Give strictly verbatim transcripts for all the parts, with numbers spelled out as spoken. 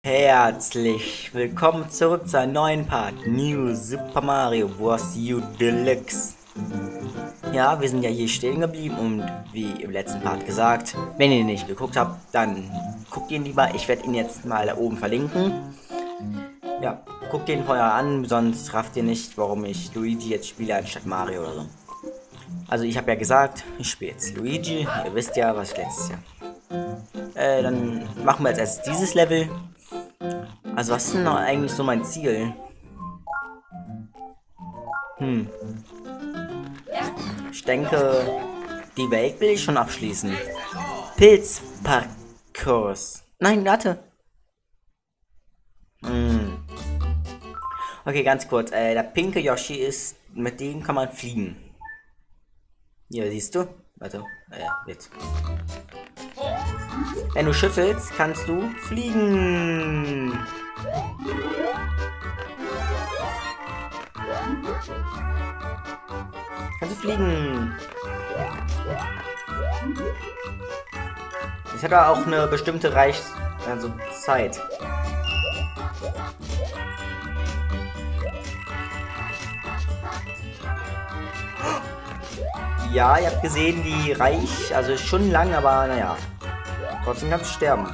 Herzlich willkommen zurück zu einem neuen Part New Super Mario Bros. U Deluxe. Ja, wir sind ja hier stehen geblieben und wie im letzten Part gesagt, wenn ihr nicht geguckt habt, dann guckt ihn lieber. Ich werde ihn jetzt mal da oben verlinken. Ja, guckt den vorher an, sonst rafft ihr nicht, warum ich Luigi jetzt spiele anstatt Mario oder so. Also ich habe ja gesagt, ich spiele jetzt Luigi. Ihr wisst ja, was ich letztes Jahr. Äh, dann machen wir jetzt erst dieses Level. Also was ist denn noch eigentlich so mein Ziel? Hm. Ich denke, die Welt will ich schon abschließen. Pilzparcours. Nein, warte. Hm. Okay, ganz kurz. Äh, der pinke Yoshi ist, mit dem kann man fliegen. Hier, siehst du? Warte, äh, jetzt. Wenn du schüttelst, kannst du fliegen. Kannst du fliegen. Es hat aber auch eine bestimmte Reich, also Zeit. Ja, ihr habt gesehen, die Reich, also ist schon lang, aber naja. Trotzdem kannst du sterben.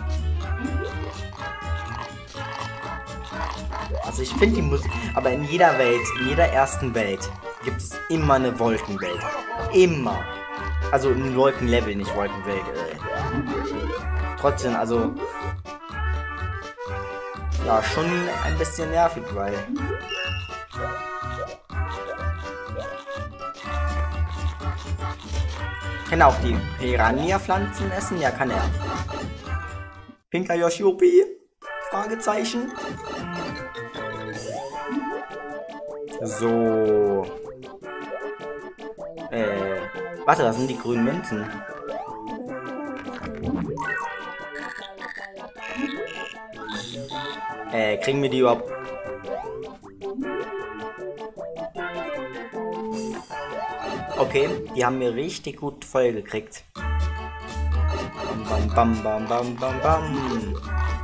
Also ich finde die Musik, aber in jeder Welt, in jeder ersten Welt, gibt es immer eine Wolkenwelt. Immer. Also ein Wolkenlevel, nicht Wolkenwelt. Ey. Trotzdem, also... Ja, schon ein bisschen nervig, weil... Kann er auch die Piranha-Pflanzen essen? Ja, kann er. Pinker Yoshi O P? Fragezeichen. So. Äh. Warte, das sind die grünen Münzen. Äh, kriegen wir die überhaupt? Okay, die haben wir richtig gut voll gekriegt. Bam, bam, bam, bam, bam, bam.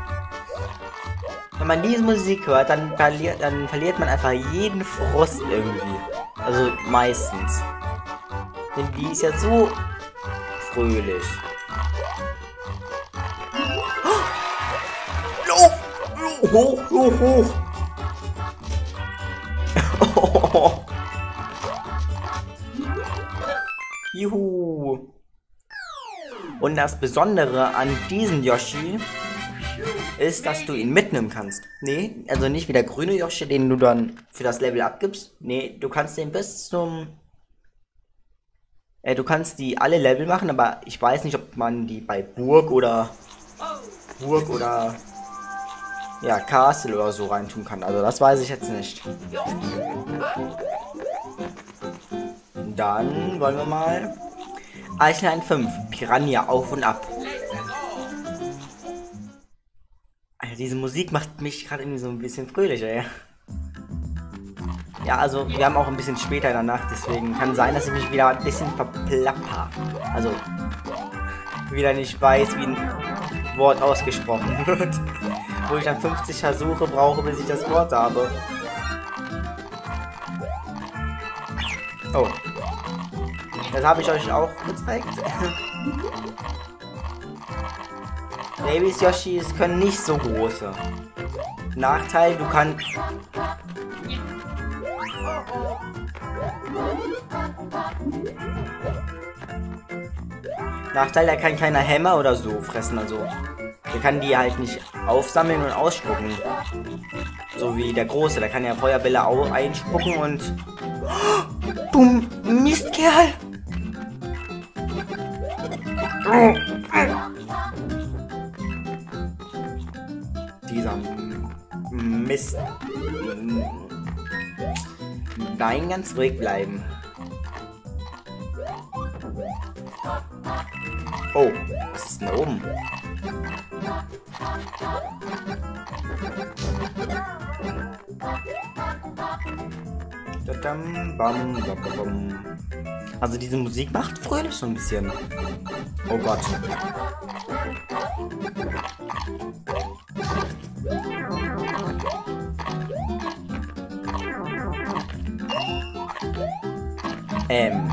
Wenn man diese Musik hört, dann verliert, dann verliert man einfach jeden Frust irgendwie. Also meistens. Denn die ist ja so fröhlich. Lauf! Hoch, hoch, hoch! Oh. Juhu! Und das Besondere an diesem Yoshi ist, dass du ihn mitnehmen kannst. Nee, also nicht wie der grüne Yoshi, den du dann für das Level abgibst. Nee, du kannst den bis zum... Äh, du kannst die alle Level machen, aber ich weiß nicht, ob man die bei Burg oder... Burg oder... Ja, Castle oder so reintun kann. Also das weiß ich jetzt nicht. Dann wollen wir mal... Eichlein fünf. Piranha auf und ab. Alter, diese Musik macht mich gerade irgendwie so ein bisschen fröhlich, ey. Ja, also wir haben auch ein bisschen später in der Nacht, deswegen kann sein, dass ich mich wieder ein bisschen verplapper. Also wieder nicht weiß, wie ein Wort ausgesprochen wird. Wo ich dann fünfzig Versuche brauche, bis ich das Wort habe. Oh. Das habe ich euch auch gezeigt. Babys Yoshis können nicht so große. Nachteil, du kannst... Nachteil, er kann keine Hämmer oder so fressen, also... Der kann die halt nicht aufsammeln und ausspucken. So wie der Große, der kann ja Feuerbälle einspucken und... Du Mistkerl! Dieser Mist. Nein, ganz ruhig bleiben. Oh, was ist denn da oben? Also diese Musik macht fröhlich so ein bisschen. Oh Gott. Ähm.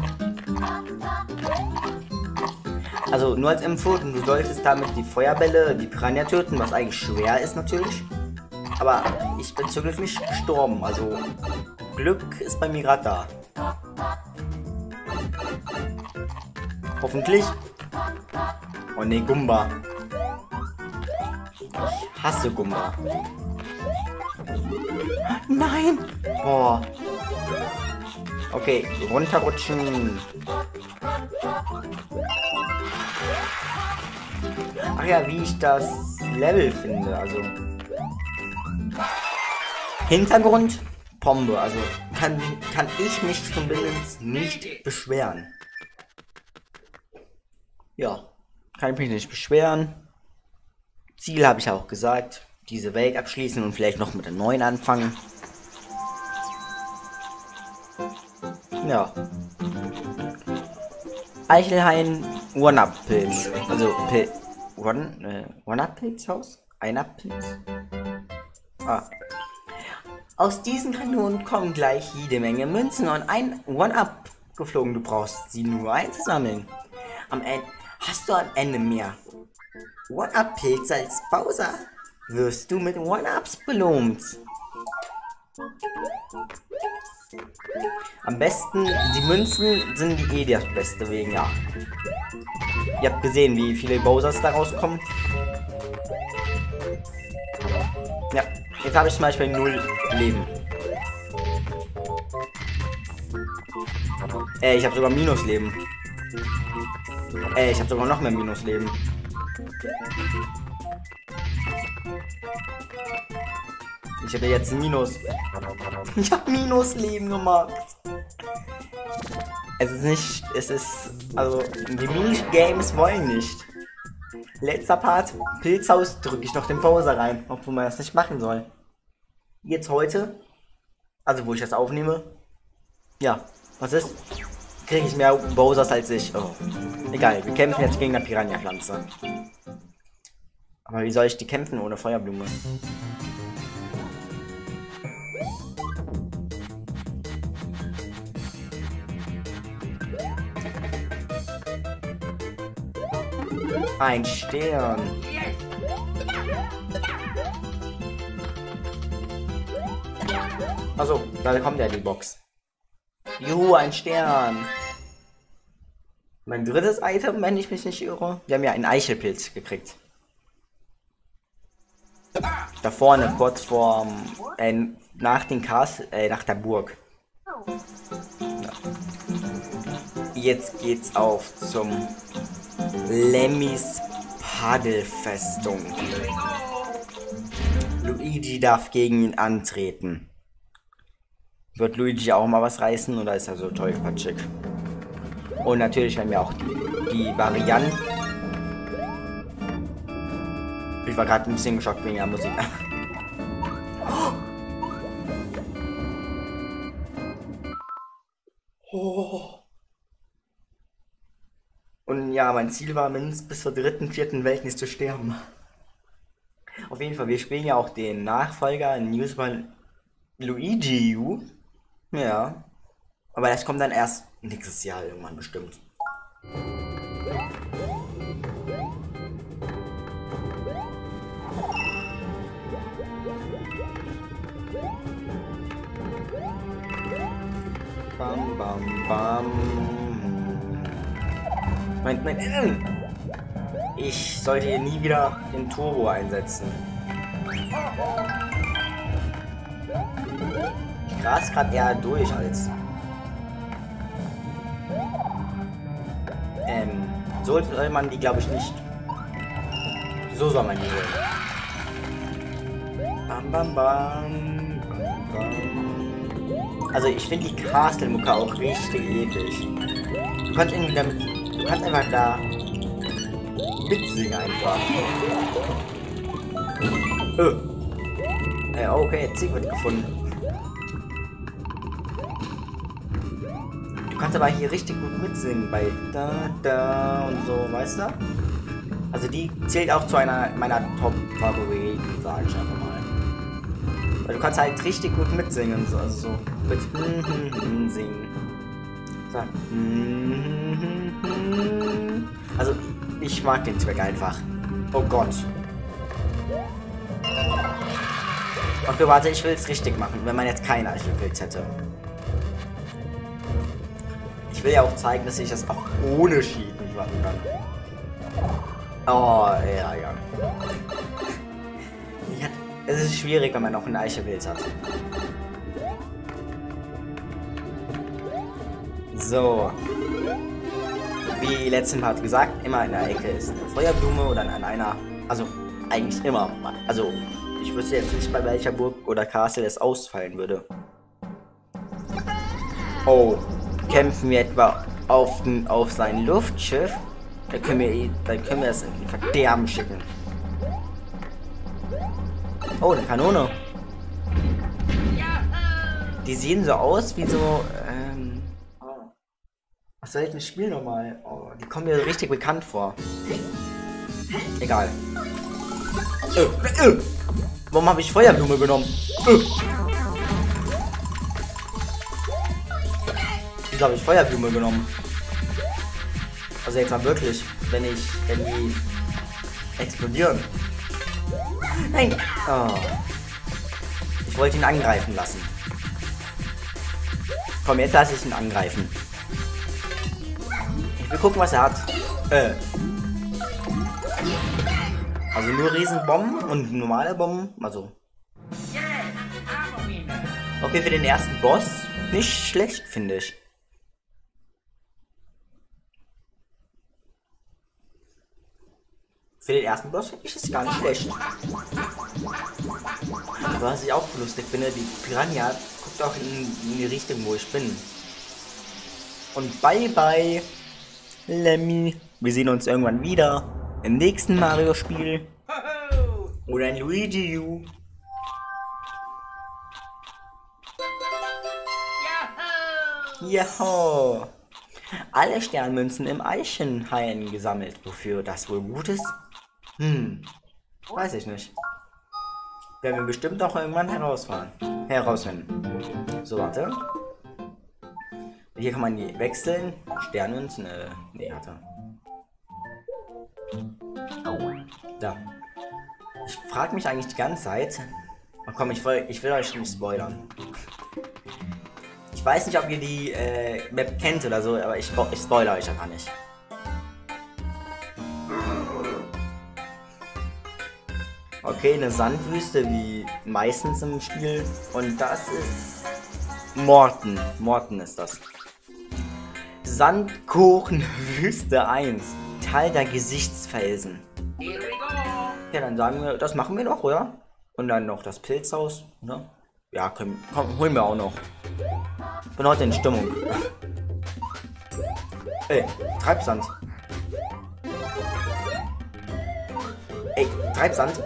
Also nur als Info, du solltest damit die Feuerbälle, die Piranha töten, was eigentlich schwer ist natürlich. Aber ich bin zum Glück nicht gestorben, also Glück ist bei mir gerade da. Hoffentlich. Oh ne, Gumba. Ich hasse Gumba. Nein! Boah. Okay, runterrutschen. Ach ja, wie ich das Level finde, also Hintergrund, Pombe, also kann, kann ich mich zumindest nicht beschweren. Ja, kann ich mich nicht beschweren. Ziel habe ich auch gesagt, diese Welt abschließen und vielleicht noch mit der neuen anfangen. Ja. Eichelhain One-Up-Pilz. Also Pil One, äh, One-Up-Pilzhaus? Ein-Up-Pilz? Ah. Aus diesen Kanonen kommen gleich jede Menge Münzen und ein One-Up geflogen. Du brauchst sie nur einzusammeln. Am Ende hast du am Ende mehr One-Up-Pilze als Bowser. Wirst du mit One-Ups belohnt. Am besten, die Münzen sind eh das Beste wegen, ja. Ihr habt gesehen, wie viele Bowsers da rauskommen. Ja, jetzt habe ich zum Beispiel null Leben. Äh, ich habe sogar Minusleben. Äh, ich habe sogar noch mehr Minusleben. Ich hätte jetzt Minus. Ich habe Minusleben gemacht. Es ist nicht, es ist, also die Minigames wollen nicht. Letzter Part, Pilzhaus, drücke ich noch den Bowser rein, obwohl man das nicht machen soll. Jetzt heute, also wo ich das aufnehme, ja, was ist? Kriege ich mehr Bowsers als ich. Oh. Egal, wir kämpfen jetzt gegen eine Piranha-Pflanze. Aber wie soll ich die kämpfen ohne Feuerblume? Ein Stern. Also, da kommt ja die Box. Juhu, ein Stern. Mein drittes Item, wenn ich mich nicht irre. Wir haben ja einen Eichelpilz gekriegt. Da vorne, kurz vor, äh, nach dem Castle, äh, nach der Burg. Ja. Jetzt geht's auf zum Lemmys Paddelfestung. Luigi darf gegen ihn antreten. Wird Luigi auch mal was reißen oder ist er so tollpatschig? Und natürlich haben wir auch die, die Variante. Ich war gerade ein bisschen geschockt wegen der Musik. Oh. Und ja, mein Ziel war mindestens bis zur dritten, vierten Welt nicht zu sterben. Auf jeden Fall, wir spielen ja auch den Nachfolger New Super Luigi U. Ja. Aber das kommt dann erst nächstes Jahr irgendwann bestimmt. Bam, bam, bam. Mein, mein, äh, ich sollte hier nie wieder den Turbo einsetzen. Ich gras gerade eher durch als. Ähm, so soll man die, glaube ich, nicht. So soll man die holen. Bam, bam, bam, bam, bam. Also ich finde die Castle-Mucke auch richtig episch. Du kannst irgendwie damit. Du kannst einfach da mitsingen einfach. Oh. Äh, okay, Zieg wird gefunden. Du kannst aber hier richtig gut mitsingen bei da da und so, weißt du? Also die zählt auch zu einer meiner Top-Favoriten, sag ich einfach mal. Weil du kannst halt richtig gut mitsingen, so, also so mit mm, mm, mm, singen. So. Also, ich mag den Zweck einfach. Oh Gott. Okay, warte, ich will es richtig machen, wenn man jetzt keinen Eichelpilz hätte. Ich will ja auch zeigen, dass ich das auch ohne Cheat nicht machen kann. Oh, ja, ja. Ich hat, es ist schwierig, wenn man noch einen Eichelpilz hat. So. Wie letzten Part gesagt, immer in der Ecke ist eine Feuerblume oder an einer, also eigentlich immer. Also ich wüsste jetzt nicht, bei welcher Burg oder Castle es ausfallen würde. Oh, kämpfen wir etwa auf, den, auf sein Luftschiff? Dann können wir, dann können wir es in den Verderben schicken. Oh, eine Kanone. Die sehen so aus wie so, ähm... was soll ich denn spielen nochmal? Oh, die kommen mir richtig bekannt vor. Egal. Äh, äh, warum habe ich Feuerblume genommen? Äh. Wieso habe ich Feuerblume genommen? Also jetzt mal wirklich, wenn ich, wenn die explodieren. Nein! Oh. Ich wollte ihn angreifen lassen. Komm, jetzt lasse ich ihn angreifen. Ich will gucken, was er hat. Äh. Also nur Riesenbomben und normale Bomben. Also. Okay, für den ersten Boss nicht schlecht, finde ich. Für den ersten Boss finde ich es gar nicht schlecht. Aber was ich auch lustig finde, die Piranha guckt auch in, in die Richtung, wo ich bin. Und bye bye, Lemmy. Wir sehen uns irgendwann wieder im nächsten Mario-Spiel. Oder in Luigi U. Jaho! Alle Sternmünzen im Eichenhain gesammelt. Wofür das wohl gut ist? Hm, weiß ich nicht. Werden wir bestimmt auch irgendwann herausfahren. Herausfinden. So, warte. Hier kann man die wechseln. Sternmünzen, äh, nee, hatte. Da. Ich frage mich eigentlich die ganze Zeit. Oh, komm, ich will, ich will euch nicht spoilern. Ich weiß nicht, ob ihr die äh, Map kennt oder so, aber ich, ich spoilere euch einfach nicht. Okay, eine Sandwüste wie meistens im Spiel. Und das ist Morten. Morten ist das. Sandkuchenwüste eins. Teil der Gesichtsfelsen. Ja, dann sagen wir, das machen wir noch, oder? Und dann noch das Pilzhaus, ne? Ja, können, komm, holen wir auch noch. Bin heute in Stimmung. Ey, Treibsand. Ey, Treibsand.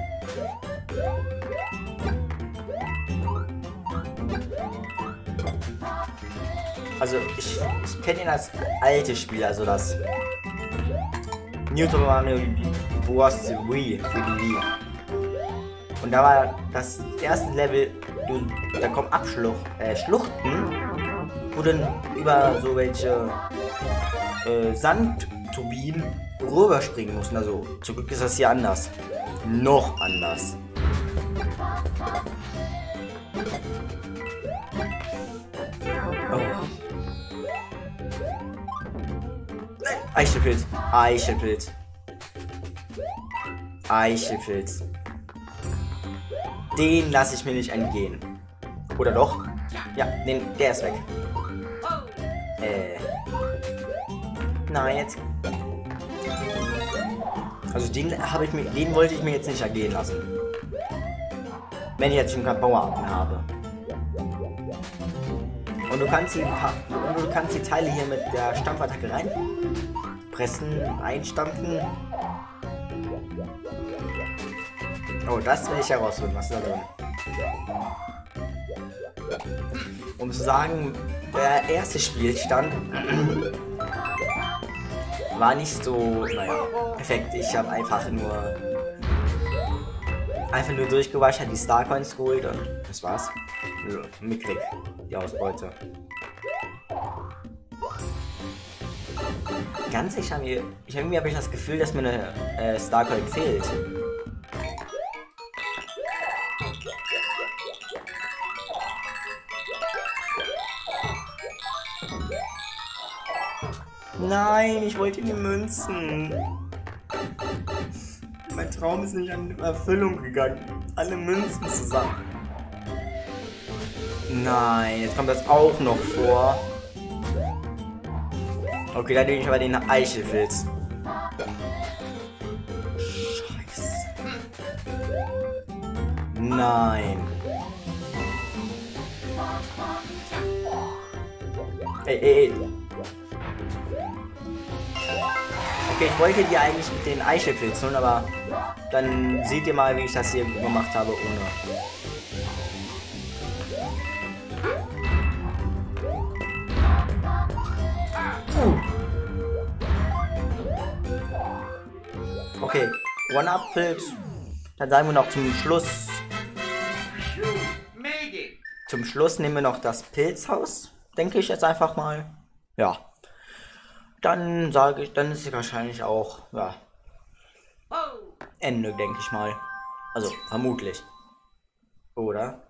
Also, ich, ich kenne ihn als alte Spiel, also das New Super Mario Bros. Wii für die Wii. Und da war das erste Level, du, da kommen Abschluch, äh, Schluchten, wo dann über so welche äh, Sandturbinen rüberspringen mussten. Also zum Glück ist das hier anders. Noch anders. Oh. Eichelpilz. Eichelpilz. Eichelpilz. Den lasse ich mir nicht entgehen. Oder doch? Ja, den, der ist weg. Äh. Nein, jetzt. Also den habe ich mir, den wollte ich mir jetzt nicht ergehen lassen. Wenn ich jetzt schon kein Power-Up habe. Und du kannst die, und du kannst die Teile hier mit der Stampfattacke reinpressen, einstampfen. Oh, das will ich herausfinden, was ist da drin? Um zu sagen, der erste Spielstand war nicht so, naja, perfekt. Ich habe einfach nur einfach nur durchgewaschen, die Starcoins geholt und das war's. Ja, mickrig, die Ausbeute. Ganz sicher, mir, ich, irgendwie habe ich das Gefühl, dass mir eine äh, Starcoin fehlt. Nein, ich wollte die Münzen. Mein Traum ist nicht in Erfüllung gegangen. Alle Münzen zusammen. Nein, jetzt kommt das auch noch vor. Okay, dann nehme ich aber den Eichelfilz. Scheiße. Nein. Ey, ey, ey. Okay, ich wollte die eigentlich mit den Eichelfilz holen, aber dann seht ihr mal, wie ich das hier gemacht habe ohne. Okay, One-Up-Pilz. Dann sagen wir noch zum Schluss. Zum Schluss nehmen wir noch das Pilzhaus. Denke ich jetzt einfach mal. Ja. Dann sage ich, dann ist es wahrscheinlich auch, ja. Ende, denke ich mal. Also, vermutlich. Oder?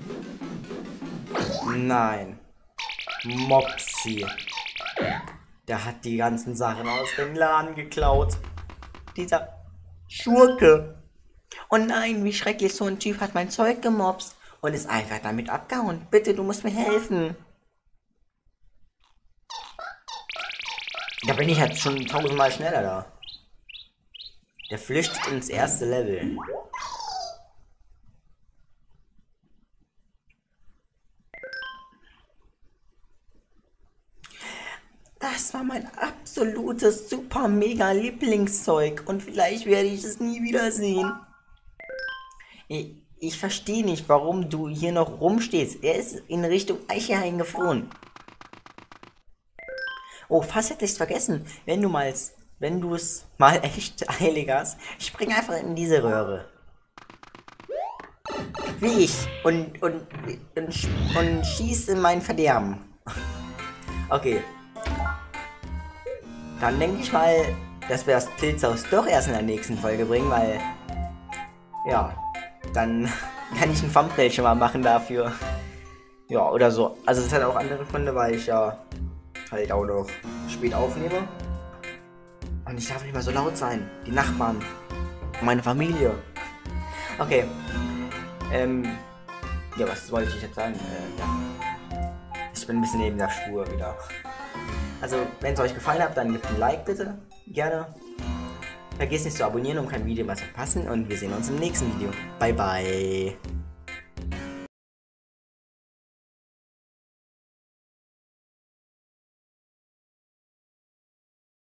Nein. Mopsy. Der hat die ganzen Sachen aus dem Laden geklaut. Dieser Schurke. Oh nein, wie schrecklich, so ein Typ hat mein Zeug gemobst und ist einfach damit abgehauen. Bitte, du musst mir helfen. Da bin ich halt schon tausendmal schneller da. Der flüchtet ins erste Level. Das war mein absolutes super mega Lieblingszeug und vielleicht werde ich es nie wiedersehen. Ich, ich verstehe nicht, warum du hier noch rumstehst. Er ist in Richtung Eichehain geflohen. Oh, fast hätte ich es vergessen. Wenn du mal, wenn du es mal echt eilig hast, spring einfach in diese Röhre. Wie ich. Und, und, und, und schieß in mein Verderben. Okay. Dann denke ich mal, dass wir das Pilzhaus doch erst in der nächsten Folge bringen, weil... Ja. Dann kann ich ein Thumbnail schon mal machen dafür. Ja, oder so. Also es hat auch andere Gründe, weil ich ja... halt auch noch spät aufnehme. Und ich darf nicht mehr so laut sein. Die Nachbarn. Meine Familie. Okay. Ähm. Ja, was wollte ich jetzt sagen? Äh, ja. Ich bin ein bisschen neben der Spur wieder. Also, wenn es euch gefallen hat, dann gebt ein Like bitte. Gerne. Vergesst nicht zu abonnieren, um kein Video mehr zu verpassen. Und wir sehen uns im nächsten Video. Bye, bye.